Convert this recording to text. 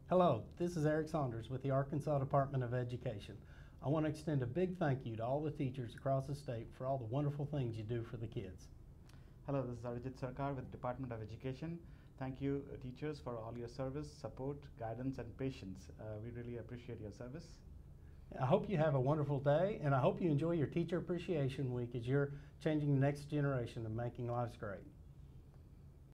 Hello, this is Eric Saunders with the Arkansas Department of Education. I want to extend a big thank you to all the teachers across the state for all the wonderful things you do for the kids. Hello, this is Arijit Sarkar with the Department of Education. Thank you, teachers, for all your service, support, guidance, and patience. We really appreciate your service. I hope you have a wonderful day, and I hope you enjoy your Teacher Appreciation Week as you're changing the next generation and making lives great.